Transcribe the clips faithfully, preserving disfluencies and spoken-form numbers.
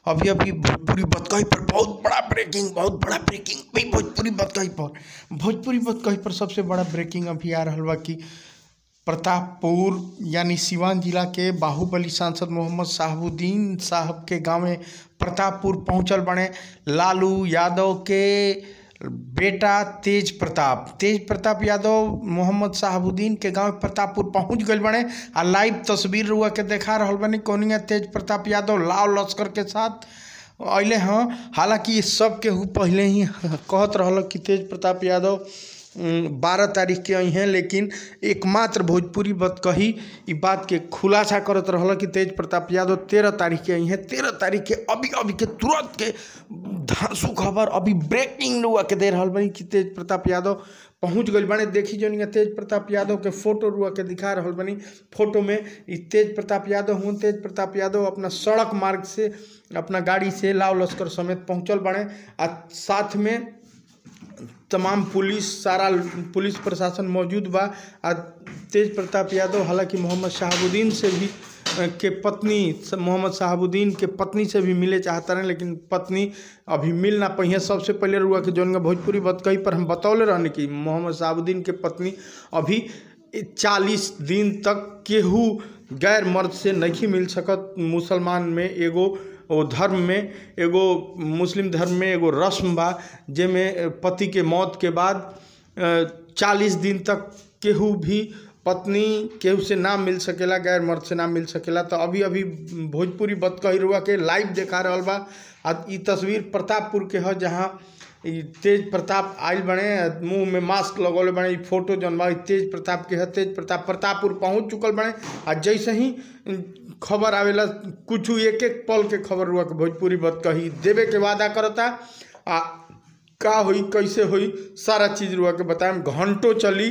अभी अभी भोजपुरी बतकही पर बहुत बड़ा ब्रेकिंग बहुत बड़ा ब्रेकिंग भाई भोजपुरी बतकही पर भोजपुरी बतकही पर सबसे बड़ा ब्रेकिंग अभी आ रहा बा कि प्रतापपुर यानी सिवान जिला के बाहुबली सांसद मोहम्मद शहाबुद्दीन साहब के गाँव में प्रतापपुर पहुंचल बने लालू यादव के बेटा तेज प्रताप तेज प्रताप यादव मोहम्मद शहाबुद्दीन के गांव प्रतापपुर पहुंच गए बने आ लाइव तस्वीर रुआ के देखा रहा बनी कोनिया तेज प्रताप यादव लाव लश्कर के साथ अले हाँ। हालांकि सब के पहले ही कहत रहा कि तेज प्रताप यादव बारह तारीख के आई हैं, लेकिन एकमात्र भोजपुरी बतकही ई बात के खुलासा करत रहा कि तेज प्रताप यादव तेरह तारीख के आई हैं। तेरह तारीख के अभी अभी के तुरंत के धांसू खबर अभी ब्रेकिंग रुआ के दे रहा बनी कि तेज प्रताप यादव पहुंच गए बने। देखी जो नहीं तेज प्रताप यादव के फोटो रुआ के दिखा रहा बनी। फोटो में तेज प्रताप यादव हूँ तेज प्रताप यादव अपना सड़क मार्ग से अपना गाड़ी से लाव लश्कर समेत पहुँचल बने आ साथ में तमाम पुलिस सारा पुलिस प्रशासन मौजूद बा। आ तेज प्रताप यादव हालांकि मोहम्मद शहाबुद्दीन से भी के पत्नी मोहम्मद शहाबुद्दीन के पत्नी से भी मिले चाहता रहे, लेकिन पत्नी अभी मिल ना पाई है। सबसे पहले रुआ के जौन भोजपुरी बतकही पर हम बतौले रहने कि मोहम्मद शहाबुद्दीन के पत्नी अभी चालीस दिन तक केहू गैर मर्द से नहीं मिल सकत। मुसलमान में एगो वो धर्म में एगो मुस्लिम धर्म में एगो रस्म बा जेमें पति के मौत के बाद चालीस दिन तक केहू भी पत्नी केहू से ना मिल सकेला, गैर मर्द से ना मिल सकेला। तो अभी अभी भोजपुरी बतकही रुआ के लाइव देखा रहा बा। आ ई तस्वीर प्रतापपुर के है जहाँ तेज प्रताप आयल बने मुंह में मास्क लगौले बने। ई फोटो जौन बा तेज प्रताप के है। तेज प्रताप प्रतापपुर पहुंच चुकल बने आ जैसे ही खबर आवेला कुछ एक एक पल के खबर हुआ कि भोजपुरी बतकही देवे के वादा करता आ का हुई कैसे हुई सारा चीज़ रुआ के बताएं। घंटों चली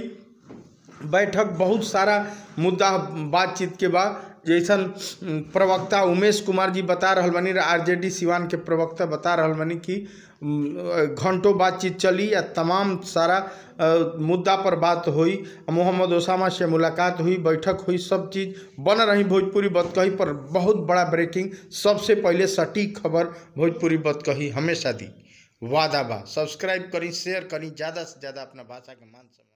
बैठक, बहुत सारा मुद्दा बातचीत के बाद जैसा प्रवक्ता उमेश कुमार जी बता रहा बनी आरजेडी सिवान के प्रवक्ता बता रहा बनी कि घंटों बातचीत चली या तमाम सारा मुद्दा पर बात हुई। मोहम्मद ओसामा से मुलाकात हुई, बैठक हुई, सब चीज़ बन रही भोजपुरी बतकही पर। बहुत बड़ा ब्रेकिंग सबसे पहले सटीक खबर भोजपुरी बतकही हमेशा दी वादा बा। सब्सक्राइब करी शेयर करी ज़्यादा से ज़्यादा अपना भाषा के मान सम्मान।